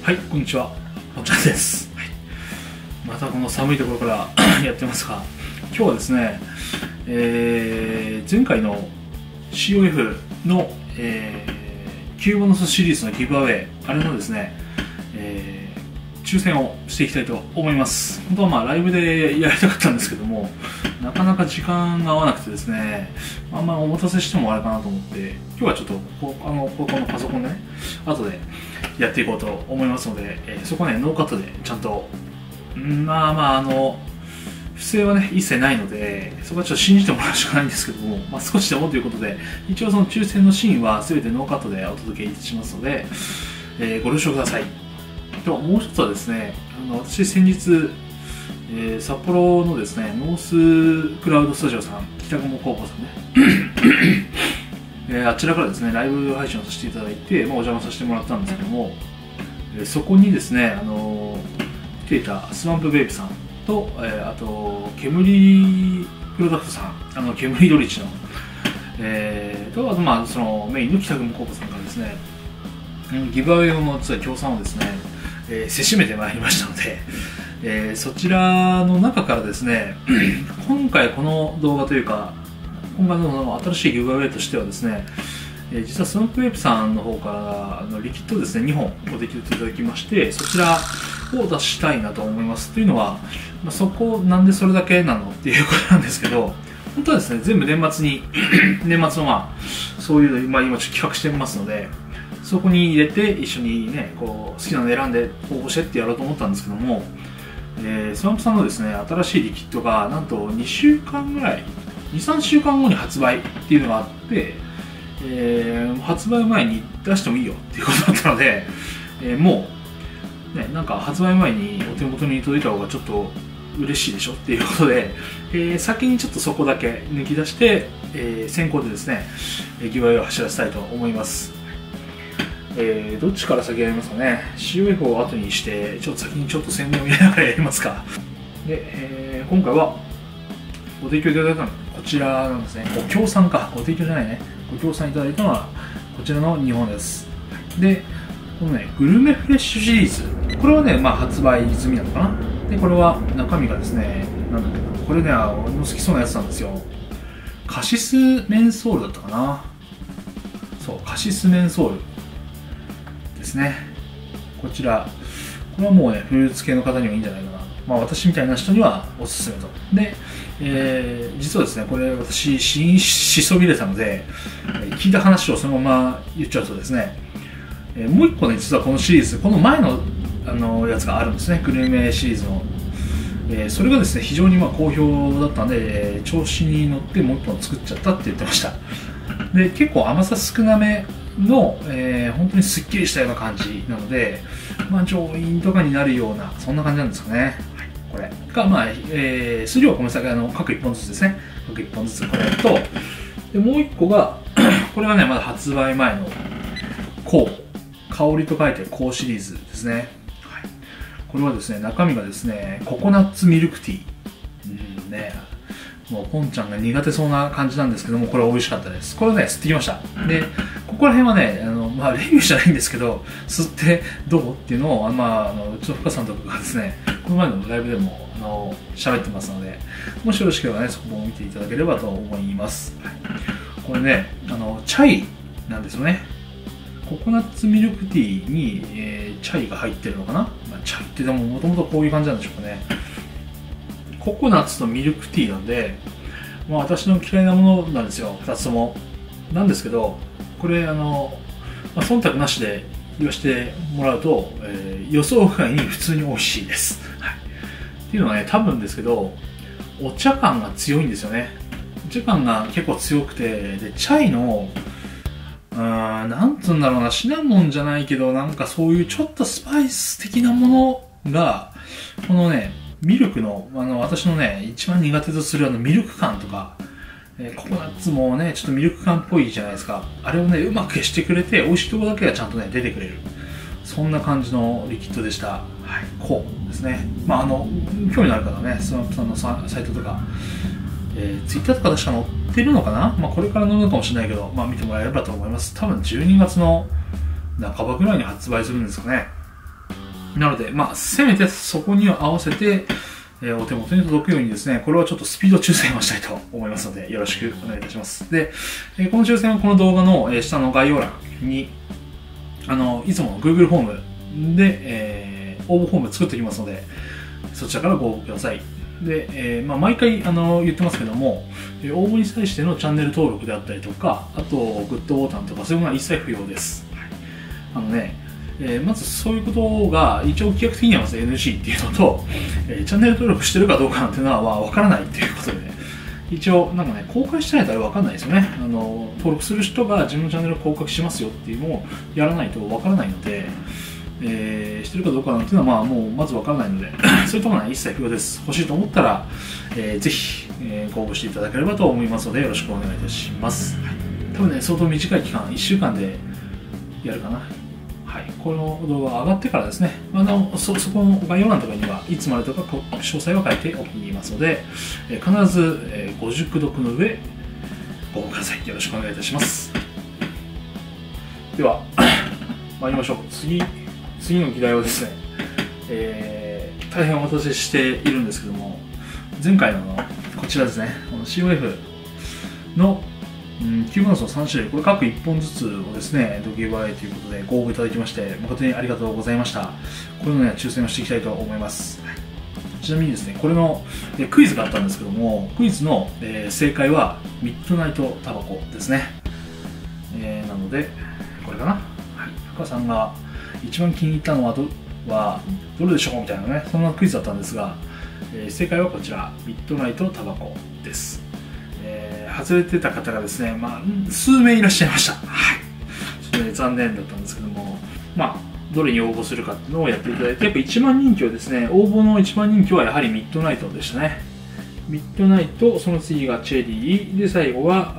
はい、こんにちは。お茶です。はい、またこの寒いところからやってますが、今日はですね、前回の COF の、キューボノスシリーズのギブアウェイ、あれのですね、抽選をしていきたいと思います。本当はライブでやりたかったんですけども、なかなか時間が合わなくてですね、あんまお待たせしてもあれかなと思って、今日はちょっとこのパソコンでね、後でやっていこうと思いますので、そこはね、ノーカットでちゃんと、不正はね、一切ないので、そこはちょっと信じてもらうしかないんですけども、少しでもということで、一応その抽選のシーンは全てノーカットでお届けしますので、ご了承ください。と、もう一つはですね、私先日、札幌のですね、ノースクラウドスタジオさん、北雲高校さんね、あちらからですね、ライブ配信をさせていただいて、お邪魔させてもらったんですけども、そこにですね、来ていたスワンプベイブさんと、あと、煙プロダクトさん、煙ドリッチの、と、あと、そのメインの北雲高校さんからですね、ギブアウェイ用の協賛をですね、せしめてまいりましたので、そちらの中からですね、今回この動画というか、今回の新しいギブアウェイとしてはですね、実はスワンプウェイブさんの方からリキッドをですね、2本ご提供いただきまして、そちらを出したいなと思います。というのは、そこ、なんでそれだけなのっていうことなんですけど、本当はですね、全部年末に、年末のそういうの今ちょっと企画してますので、そこに入れて一緒にね、こう好きなの選んで応募してってやろうと思ったんですけども、スワンプさんのですね、新しいリキッドがなんと2週間ぐらい、2、3週間後に発売っていうのがあって、発売前に出してもいいよっていうことだったので、もう、ね、なんか発売前にお手元に届いた方がちょっと嬉しいでしょっていうことで、先にちょっとそこだけ抜き出して、先行でですね、ギブアウェイを走らせたいと思います。どっちから先やりますかね。COF を後にして、先にちょっと宣伝を入れながらやりますか。で、今回はご提供いただいたのはこちらなんですね。ご協賛か。ご提供じゃないね。ご協賛いただいたのはこちらの2本です。で、このね、グルメフレッシュシリーズ。これはね、発売済みなのかな。で、これは中身がですね、なんだっけな。これね、俺の好きそうなやつなんですよ。カシスメンソールだったかな。そう、カシスメンソール。ですね。こちら、これはもうね、フルーツ系の方にはいいんじゃないかな。私みたいな人にはおすすめと。で、実はですね、これ私、しそびれたので、聞いた話をそのまま言っちゃうとですね、もう一個ね、実はこのシリーズ、この前の、やつがあるんですね、グルメシリーズの。それがですね、非常に好評だったんで、調子に乗ってもう一本作っちゃったって言ってました。で、結構甘さ少なめの、本当にすっきりしたような感じなので、上品とかになるような、そんな感じなんですかね。はい、これが、数量はごめんなさい、各1本ずつですね。各1本ずつこれと、でもう1個が、これはね、まだ発売前の香りと書いて香シリーズですね。はい、これはですね、中身がですね、ココナッツミルクティー。ね、もうポンちゃんが苦手そうな感じなんですけども、これは美味しかったです。これをね、吸ってきました。で、ここら辺はね、レビューじゃないんですけど、吸ってどうっていうのを、うちの深さんとかがですね、この前のライブでも、喋ってますので、もしよろしければね、そこも見ていただければと思います。はい、これね、チャイなんですよね。ココナッツミルクティーに、チャイが入ってるのかな。チャイってでももともとこういう感じなんでしょうかね。ココナッツとミルクティーなんで、私の嫌いなものなんですよ、2つとも。なんですけど、これ忖度なしで言わせてもらうと、予想外に普通に美味しいです。はい、っていうのはね、多分ですけど、お茶感が強いんですよね。お茶感が結構強くて、で、チャイの、なんつうんだろうな、シナモンじゃないけど、なんかそういうちょっとスパイス的なものが、このね、ミルクの、私のね、一番苦手とするミルク感とか、ココナッツもね、ちょっとミルク感っぽいじゃないですか。あれをね、うまく消してくれて、美味しいところだけがちゃんとね、出てくれる。そんな感じのリキッドでした。はい、こうですね。興味のある方はね、スワンプさんのサイトとか、ツイッターとか確か載ってるのかな。これから載るのかもしれないけど、見てもらえればと思います。多分12月の半ばぐらいに発売するんですかね。 なので、せめてそこに合わせて、お手元に届くようにですね、これはちょっとスピード抽選をしたいと思いますので、よろしくお願いいたします。で、この抽選はこの動画の、下の概要欄に、いつもの Google フォームで、応募フォーム作っておきますので、そちらからご応募ください。で、毎回言ってますけども、応募に際してのチャンネル登録であったりとか、あとグッドボタンとかそういうものは一切不要です。まずそういうことが一応規約的にはまず NG っていうのと、チャンネル登録してるかどうかなんていうのは分からないっていうことで、一応公開してないとあれ分かんないですよね。登録する人が自分のチャンネルを公開しますよっていうのをやらないと分からないので、してるかどうかなんていうのはもうまず分からないのでそういうところは一切不要です。欲しいと思ったら、ぜひ、ご応募していただければと思いますので、よろしくお願いいたします。多分ね、相当短い期間、1週間でやるかな。はい、この動画が上がってからですね、そこの概要欄とかにはいつまでとか詳細は書いておきますので、必ず、ご熟読の上ご応募ください。よろしくお願いいたします。では参りましょう。次の議題はですね、大変お待たせしているんですけども、前回のこちらですね、COF のキューブナスの3種類、これ各1本ずつをですね、ギブアウェイということでご応募いただきまして、誠にありがとうございました。これのね、抽選をしていきたいと思います。ちなみにですね、これのクイズがあったんですけども、クイズの正解はミッドナイトタバコですね。なので、これかな。はい、深さんが一番気に入ったのはどれでしょうみたいなね、そんなクイズだったんですが、正解はこちら、ミッドナイトタバコです。外れてた方がですね、数名いらっしゃいました。はい。ちょっとね、残念だったんですけども、どれに応募するかっていうのをやっていただいて、やっぱ一番人気はですね、応募の一番人気はやはりミッドナイトでしたね。ミッドナイト、その次がチェリー、で、最後は、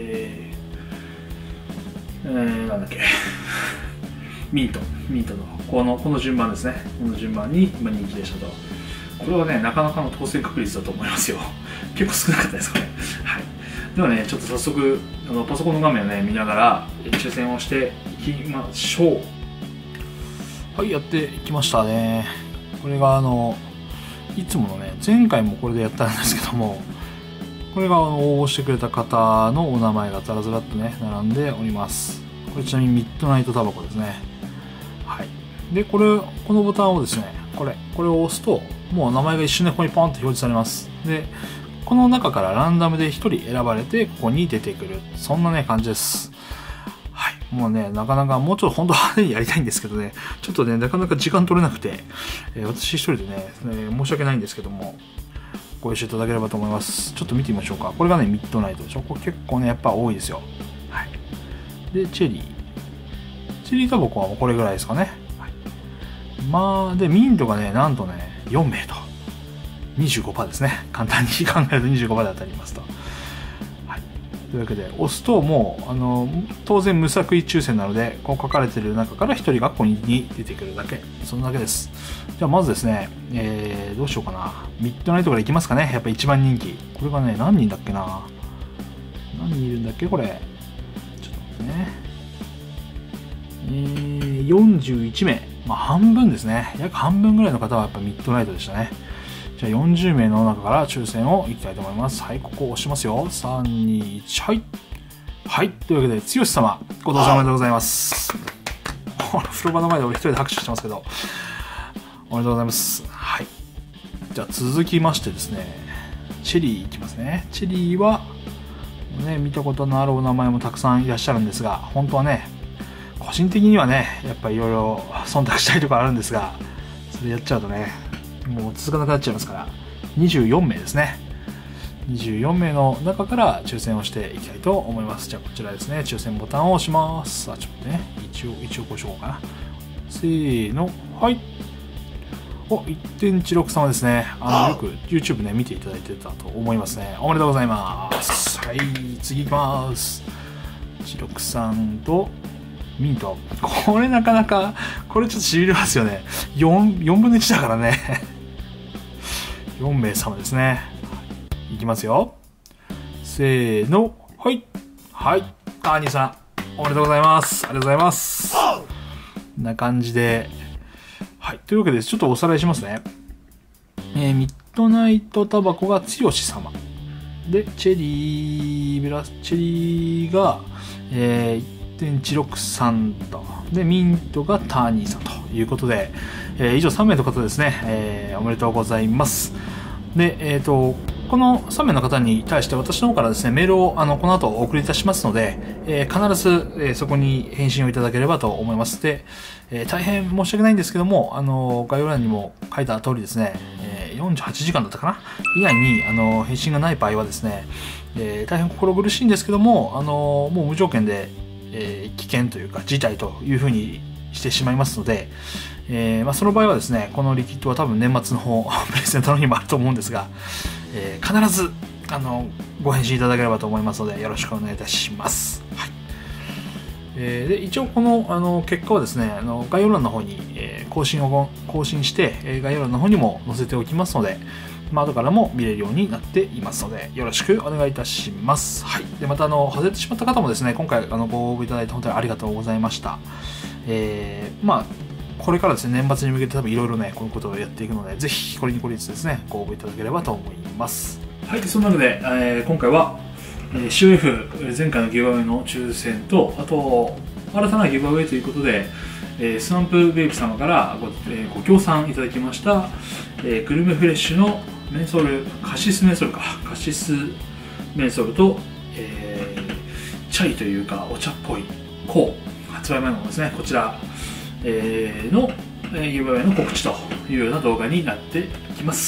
なんだっけ、ミントの、この順番ですね。この順番に今人気でしたと。これはね、なかなかの当選確率だと思いますよ。結構少なかったですかね。はい。ではね、ちょっと早速パソコンの画面をね見ながら抽選をしていきましょう。はい、やっていきましたね。これがいつものね、前回もこれでやったんですけども、これが応募してくれた方のお名前がずらずらっとね並んでおります。これちなみにミッドナイトタバコですね。はい。でこのボタンをですね、これを押すともう名前が一瞬でここにポンと表示されます。でこの中からランダムで1人選ばれてここに出てくる、そんなね感じです。はい、もうね、なかなかもうちょっと本当は派手にやりたいんですけどね、ちょっとねなかなか時間取れなくて、私一人でね、申し訳ないんですけどもご一緒いただければと思います。ちょっと見てみましょうか。これがねミッドナイトでしょ。これ結構ねやっぱ多いですよ。はい。でチェリータバコはこれぐらいですかね。はい、でミントがねなんとね4名と。25% ですね。簡単に考えると 25% で当たりますと。はい。というわけで、押すともう、当然無作為抽選なので、こう書かれている中から1人がここに出てくるだけ。そんだけです。じゃあまずですね、どうしようかな。ミッドナイトからいきますかね。やっぱ一番人気。これがね、何人だっけな。何人いるんだっけこれ。ちょっと待ってね。41名。半分ですね。約半分ぐらいの方はやっぱミッドナイトでしたね。じゃあ40名の中から抽選をいきたいと思います。はい、ここ押しますよ。3、2、1、はい。はい、というわけで、剛様、ご当選おめでとうございます。風呂場の前で俺一人で拍手してますけど、おめでとうございます。はい。じゃあ続きましてですね、チェリーいきますね。チェリーは、ね、見たことのあるお名前もたくさんいらっしゃるんですが、本当はね、個人的にはね、やっぱりいろいろ忖度したいところあるんですが、それやっちゃうとね、もう続かなくなっちゃいますから、24名ですね。24名の中から抽選をしていきたいと思います。じゃあこちらですね、抽選ボタンを押します。ちょっとね、一応こうしようかな。せーの、はい。1.16 様ですね。よく YouTube ね、見ていただいてたと思いますね。おめでとうございます。はい、次行きます。16さんと、ミント。これなかなか、これちょっと痺れますよね。4分の1だからね。4名様ですね。いきますよ。せーの。はい。はい。兄さん、おめでとうございます。ありがとうございます。こんな感じで。 はい。というわけで、ちょっとおさらいしますね。ミッドナイトタバコが剛様。で、チェリーが、1.163 と。で、ミントがターニーさんということで、以上3名の方ですね、おめでとうございます。で、この3名の方に対して私の方からですね、メールをこの後お送りいたしますので、必ず、そこに返信をいただければと思います。で、大変申し訳ないんですけども、概要欄にも書いた通りですね、48時間だったかな以内に返信がない場合はですね、大変心苦しいんですけども、もう無条件で、危険というか事態というふうにしてしまいますので、その場合はですね、このリキッドは多分年末の方プレゼントの日もあると思うんですが、必ずご返信いただければと思いますのでよろしくお願いいたします。はい。で一応この結果はですね、概要欄の方に、更新して、概要欄の方にも載せておきますので、後からも見れるようになっていますのでよろしくお願いいたします。はい。でまた外れてしまった方もですね、今回ご応募いただいて本当にありがとうございました。これからですね、年末に向けて多分いろいろね、こういうことをやっていくので、ぜひこれにこれつですね、ご応募いただければと思います。はい、そんなので、今回は、COF 前回のギブアウェイの抽選と、あと、新たなギブアウェイということで、スワンプベイビー様からご協賛いただきました、グルメフレッシュのメンソール、カシスメンソールと、チャイというかお茶っぽい発売前のものですね、こちらのギブアウェイの告知というような動画になっていきます。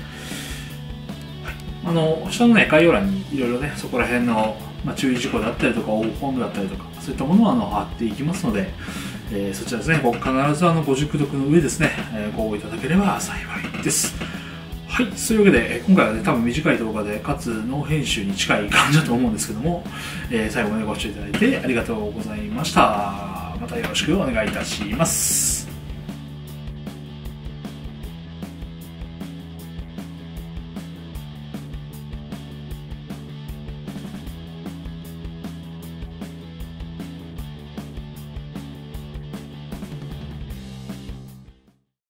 はい。下のね、概要欄にいろいろね、そこら辺の、注意事項だったりとか、応募フォームだったりとか、そういったものを貼っていきますので、そちらですね、必ずご熟読の上ですね、ご応募いただければ幸いです。はい、そういうわけで、今回はね、多分短い動画で、かつノー編集に近い感じだと思うんですけども、最後までご視聴いただいてありがとうございました。またよろしくお願いいたします。